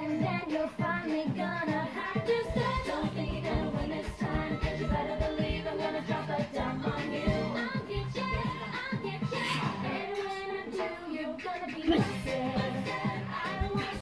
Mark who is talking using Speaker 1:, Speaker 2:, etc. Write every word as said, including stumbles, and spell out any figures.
Speaker 1: and then you're finally gonna have to say